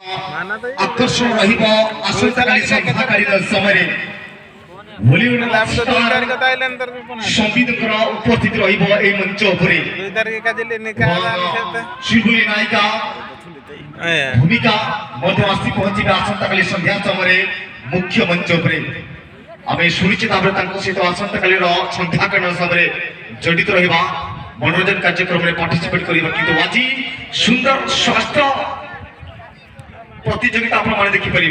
आकर्षण रहिब आसंताकाली सभाकारी समय बॉलीवुड संगीतकर उपस्थित रहिब ए मंच उपरे शिवली नायिका भूमिका मध्य आसी पहुंची आसंताकाली संध्या समय मुख्य मंच उपरे आमे सुनिश्चित भाव सहित आसंताकाली संध्याकरण समय जड़ित रहिबा मनोरंजन कार्यक्रम में पार्टिसिपेट करिबा किंतु आज सुंदर स्वास्थ्य प्रतियोगिता आप देखी पारे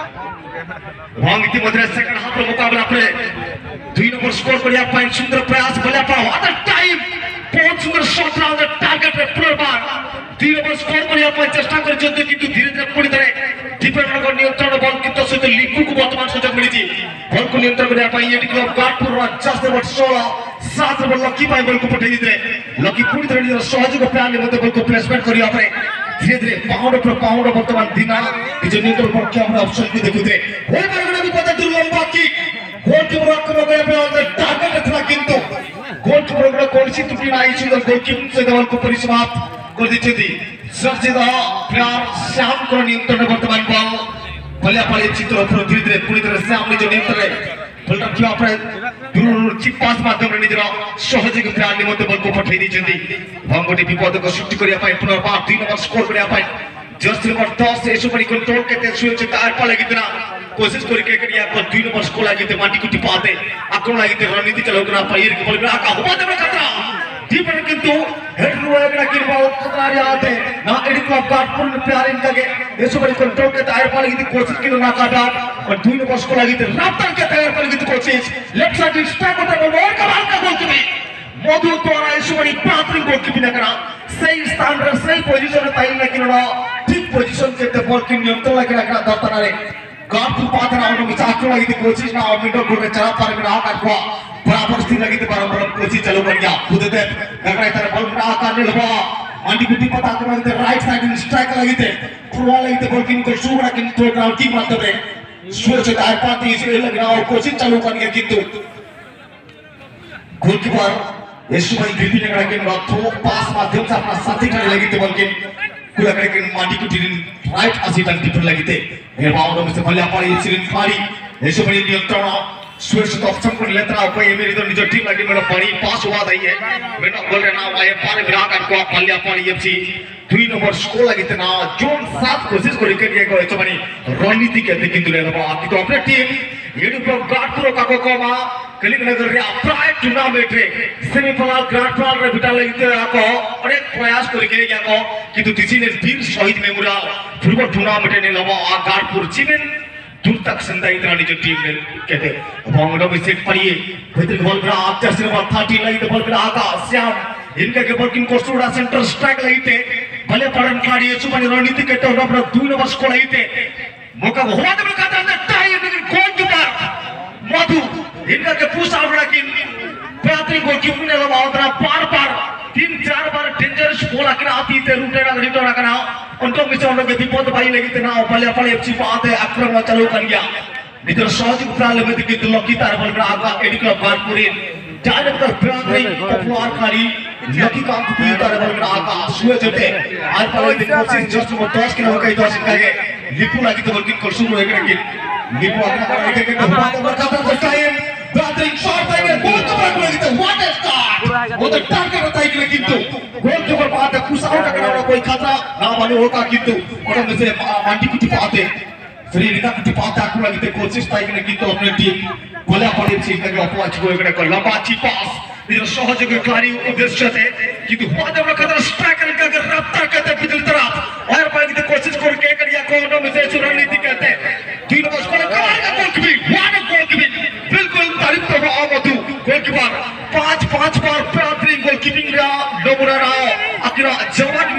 इतिमध्य सेकंड हाफ मुकाबला पर 2 नंबर स्कोर करने सुंदर प्रयास टाइम बहुत सुंदर शॉट टार्गेट रे पुनर्बार 2 नंबर स्कोर करने चेष्टा कर धीरे धीरे पुणी थे डिफेंडर नियंत्रण बल किंतु सहित लिपु को वर्तमान सुजोग मिली बल को नियंत्रण करने गाटपुर 16 बल लकी बल को पठाई लकी पुणी थे सहयोग प्लान बल को प्लेसमेंट करने धीरे धीरे पाउंड पर पाउंड वर्तमान दिना निज नियंत्रण पक्ष हम ऑप्शन को देखुते होय परगना भी पता दुर्लंबा की गोलकीपर आक्रमण करने टारगेट था किंतु गोलकीपर को कोनसी त्रुटि नाही सुंदर गोलकीपर से बल को परिसमाप्त कर दिछथि सर्जिदा प्यार श्याम को नियंत्रण वर्तमान बल भलिया पाले चित्र पर धीरे धीरे पूरी तरह श्याम निज नियंत्रण बल रखिया पर दूर चिप पास माध्यम निजर सहयोग प्लान निमंते बल को पठाई दिछथि भंगटी विपद को सृष्टि करिया पाई पुनर्बार 3 नंबर स्कोर करिया पाई जस्ट नंबर 10 एसो परी कंट्रोल केते सुयोचे तार पा लगितना कोशिश करके करिया पर 2 नंबर स्कोर लागिते माटी कुटी पाते आक्रमण लागिते रणनीति चलौकना पायर के बल में आका हुआ देबे खतरा दीपन किंतु हेड रुएगना किरबा खतरा आते ना एडी क्लब गाटपुर में प्यार इनका के एसो परी कंट्रोल के तार पा लगिते कोशिश किलो ना काटा और 2 नंबर स्कोर लागिते राफ्टर के तार पा लगिते कोशिश लेफ्ट साइड स्ट्राइक होता है और कमाल का गोल की मधु द्वारा ऐश्वरी प्राथमिक गोलकीपिंग करा सही स्थान रे सही पोजीशन रे ताई लेकिन ठीक पोजीशन के बॉल की नियंत्रण लगे रखना दर्तना रे गाटपुर पात्र आउट में चाकू लगी थी कोशिश ना मिडल को चला पार में आकार को बराबर स्थिति लगी थी बराबर कोशिश चालू कर गया खुद दे लगा इधर बॉल में आकार में लगा अंडी गुटी पता कर लगी राइट साइड में स्ट्राइक लगी थी फुलवा लगी थी बॉल की को शू रखा कि थ्रो ग्राउंड की मारते थे स्वर से दाएं पाती इसे लग रहा कोशिश चालू कर गया किंतु गोलकीपर यीशु भाई ग्रिपी ने कहा कि थ्रो पास माध्यम से अपना साथी करने लगी थी बल्कि कुला करे कि माटी को टीन राइट असिस्टेंट डिफेंड लगी थी ये बाउंड में से भले पारी सिरिन पारी यीशु भाई नियंत्रण स्विच तो ऑप्शन को लेता है कोई मेरी तो निज टीम लगी मेरा पारी पास हुआ था ये मेरा बोल रहे ना वाये पारी विराट को भले पारी एफसी 2 नंबर स्कोर लगी थी ना जोन 7 कोशिश को लेकर ये को यीशु भाई रणनीति कहते किंतु ले रहा है तो अपने टीम येडू को गाटपुर का कोमा कलिंगनगर रे प्राय टूर्नामेंट रे सेमीफाइनल ग्रांड फाइनल रे बिटा लगिते आको अनेक प्रयास करके याको किंतु दिसी ने वीर शहीद मेमोरियल फुटबॉल टूर्नामेंट ने लबा गाटपुर चिमेन दूर तक संदा इतना निज टीम ने कहते बंगड़ो में सेट पड़िए भीतर बॉल का आत्या से 30 लगी बॉल का आका श्याम इनका के बॉल किन को स्टूडा सेंटर स्ट्राइक लगीते भले पड़न खड़ी है सुबह रणनीति के तो अपना 2 नंबर स्कोर लगीते मौका हुआ तो कहता है टाइम लेकिन गोलकीपर मधु इनका के पुश आउट लेकिन बेहतरीन गोलकीपर ने लगा उतना बार 3-4 बार डेंजरस बॉल आकर आती थे रूटे ना रिटर्न करना उनको मिस होने के विपद भाई लगी थे ना भले अपने एफसी पाते आक्रमण चालू कर गया निधर सहयोग प्राण में थी कि लकी तार बल में आगा एडी क्लब गाटपुरी जाने का बेहतरीन पॉपुलर खाली लकी का की तार बल में आगा सुए जते आज पाले दिन कोशिश जस्ट 10 किलो का 10 का के लिपु लगी तो बल्कि कोशिश हो गया कि लिपु अपना करने के बाद बरकत टाइम बेहतरीन शॉट आएगा गोल कवर लगी तो व्हाट इज दैट वो तो टारगेट होता है कि किंतु गोल कवर पाते पुश आउट करना कोई खतरा ना मालूम होगा किंतु और में से मांटी कुटी पाते फिर इनका कुटी पाते आक्रमण लगी तो कोशिश था कि किंतु अपने टीम गोला पड़े छी के अपवाच को एक को लंबा ची पास निज सहयोग क्लारी उद्देश्य थे किंतु हुआ जब खतरा स्ट्राइकर का रफ्तार कहते पिछली तरफ और पाई की कोशिश करके करिया कोनों में से रणनीति कहते तीन बॉल को कमाल का गोलकीपिंग व्हाट अ गोलकीपिंग बिल्कुल तारीफ करो मधु गोलकीपर 5 बार बेहतरीन गोलकीपिंग रा नमूना रहा अकिरा जवान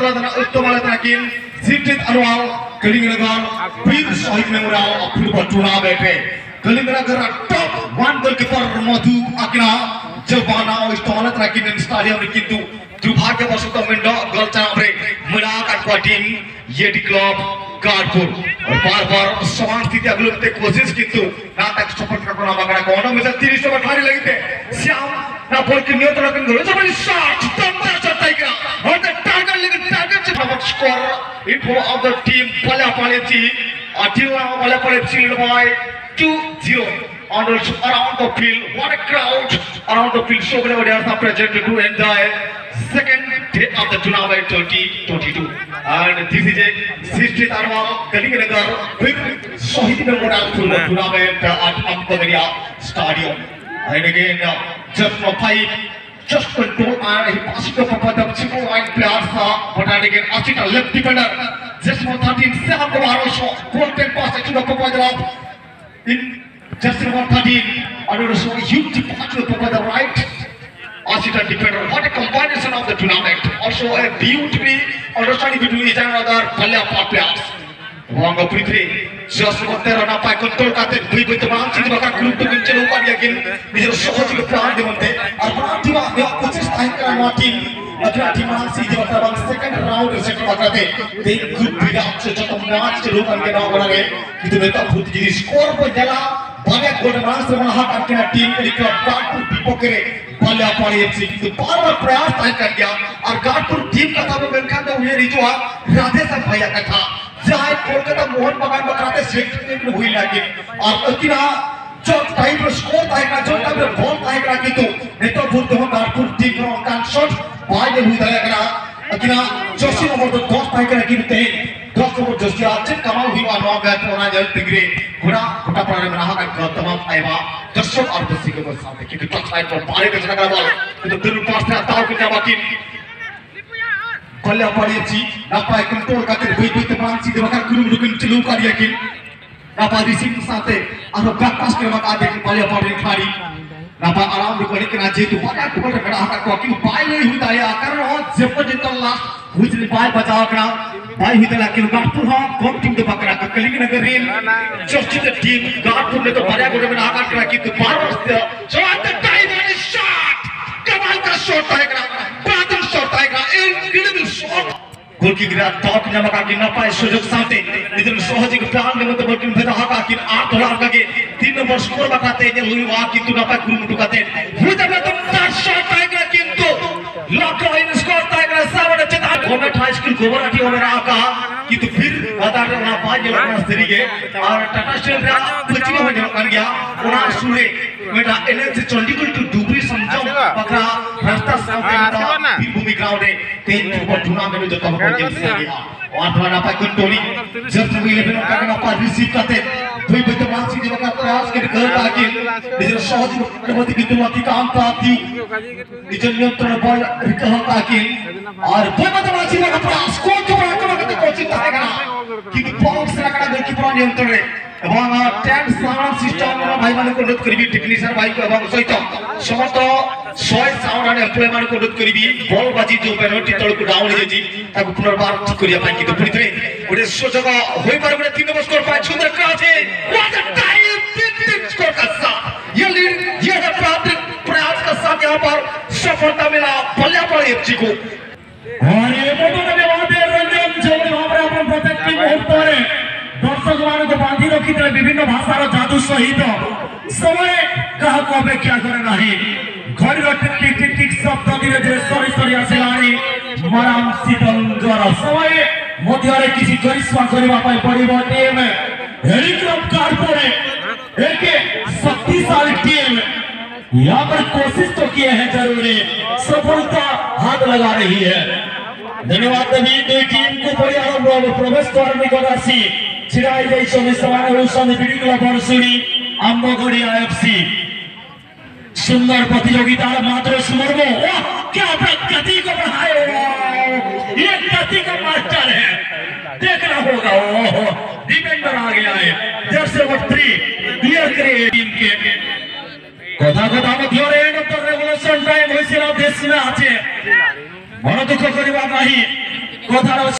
उत्तम किन सिफित अनवाल कलिंगनगर वीर शहीद मेमोरियल फुटबॉल टूर्नामेंट में कलिंगनगर टॉप 1 गोलकीपर मधु अकिरा जवाना इस्तेमाल किन स्टेडियम में किंतु दुर्भाग्यवशतः मिंडो गलचा रे मिला का टीम येडी क्लब गाटपुर और बार समान स्थिति अगले कोशिश किंतु ना तक सफल करना मगड़ा कोनों में से 30 ओवर खाली लगी थे श्याम ना बॉल की नियंत्रण करने शॉट दमदार शॉट आएगा और टारगेट लेकिन target number score in favor of the team Palapal FC. Until now, Palapal FC led by 2-0. Around the field, what a crowd around the field. So many players are present to enjoy second day of the tournament 2022. And this is a 60th annual Kalinganagar with Shahid Memorial tournament at Ampagaria Stadium. And again, just for 5. Just control and he passed the Papa Chico and players, but again, Achita left defender. Just for 13, 7 Kovaroso, 4-10 pass to the Papa in just for 13. And also a huge departure to the right. Achita defender. What a combination of the tournament. Also a beautifully understanding between each another Palapal players. Wanga Pritri, just for Terra Pai control Katet, we with the mountain of a group to Vincenzo again. With a short of the plant, Avantiva, the opposite anchor Martin, Agratima, see the second round, the second Bakate. They could be up to the match to look and get over again. To the top of the score for Della, Baga Golden Master team, the club, Garpur Pipokere, Palapal FC, the power prayers, Tankadia, or Garpur team Kataba Belkanda, where it was Radesa Payakata. जहाँ कोलकाता मोहन बगान बकराते sector में हुई लगी और अकिना जो time पर score ताइका जो time पर बॉल ताइका की तो नेतो बुद्ध हो गारपुर टीम का कान शॉट बाहर हुई ताइका अकिना जोशी नंबर तो 10 ताइका की ते 10 नंबर जोशी आज कमाल हुई वाला बैट होना जल तिगरे घोड़ा घोड़ा पर रहा का तमाम आएगा दर्शक और दर्शकों के सामने क्योंकि टच लाइन पर बाहर का चला बॉल तो दिल पास था ताऊ के बाकी Palapal FC dapat kontrol kata baik-baik teman si dia makan kurung dukun celukar yakin dapat di sini sate atau bakas ke mak ada Palapal yang kari dapat alam di balik kena je tu pada aku pada kena akan kau kini baik lagi huta ya karena jepot jental last hujan baik baca kena baik huta lagi Garpur ha kom tim tu bakar aku Kalinganagar real just the team Garpur le to pada aku kena akan kena gitu baru so at the time and shot kamal ka shot आएगा बादल shot आएगा incredible shot गोल की गिरा top ने मका कि न पाए सुजोग सामने इधर सहज के प्लान में तो बल्कि भेदा हका कि 8 डॉलर का के 3 नंबर स्कोर बताते हैं हुई वा कि तू न पाए गुरु मुटु कहते हुई तब तुम शॉट आएगा किंतु लॉक इन स्कोर आएगा सामने चेता गवर्नमेंट हाई स्कूल गोबराटी हो रहा का कि तू फिर बता रहे ना पाए ये लोग सरी के और टाटा स्टील का कुछ नहीं हो कर गया और सुरे मेरा एनएच चंडीगढ़ टू डुबरी समझो पकड़ा रास्ता सामने भूमि ग्राउंड है तेज ऊपर टूर्नामेंट जो तब और थोड़ा पाए कंट्रोली जब से 11 का ना पाए रिसीव करते कोई बदमाश सी जगह का प्रयास कर घर आके इधर सहज प्रगति की तुलना काम प्राप्ति इधर नियंत्रण बॉल रिकवर आके और कोई बदमाश सी जगह प्रयास को बड़ा करके कोचिंग करेगा कि बॉक्स रखना गोलकीपर नियंत्रण है এবং ট্যাগ সাউন্ড সিস্টেম ভাই মানে অনুরোধ করিবি টেকনিশিয়ান ভাই এবং সহিত সমস্ত 100 সাউন্ড এমপ্লয় মানে অনুরোধ করিবি বল বাজি যে পেনাল্টি তলকু ডাউন হয়েছি তাকে পুনর্বার ঠিক করিয়া পাই কিন্তু পুরিতে ওরে সুযোগ হই পারে বলে 3 নম্বর স্কোর পায় সুন্দর ক্রস है व्हाट अ टाइम 3 स्कोर का साथ ये है प्रयास का साथ यहां पर सफलता मिला Palapal FC को और ये फोटो में बात है रंजन जोड़ी भाବରେ आपण प्रत्येक टीम मुहूर्ତରେ दर्शक ମାନଙ୍କୁ ବାନ୍ଧି ରଖିଥିଲେ ବିଭିନ୍ନ ଭାଷାର ଯାଦୁ ସହିତ ସମୟ କାହାକୁ ଅପେକ୍ଷା କରେ ନାହିଁ ଘଡ଼ିର ଟିକ୍ ଟିକ୍ ଟିକ୍ ଟିକ୍ ଶବ୍ଦ ଧୀରେ ଧୀରେ ସରି ସରି ଆସିଲାଣି ମରାମ ଶୀତଳଙ୍କର ସମୟ ମଧ୍ୟରେ କିଛି କରିଶ୍ମା କରିବା ପାଇଁ ପଡ଼ିବ ଟିମ୍ ହେଲିକ୍ରପ कारपुर एक शक्तिशाली टीम यहाँ पर कोशिश तो किए हैं जरूर सफलता हाथ लगा रही है धन्यवाद देवी दुई टीम को बढ़िया प्रवेश द्वार निकट आसी छिड़ाई जाई समी BD club Harsuni Ambagadia FC सुंदर प्रतियोगिता मात्र स्मर्मो क्या गति को बढ़ाए ये गति का मास्टर है देखना होगा डिफेंडर आ गया है जर्सी नंबर 3 क्लियर करे टीम के कथा कथा मध्य end of the revolution time होइसिला देश में আছে বড় দুঃখ করিবা নাই কথার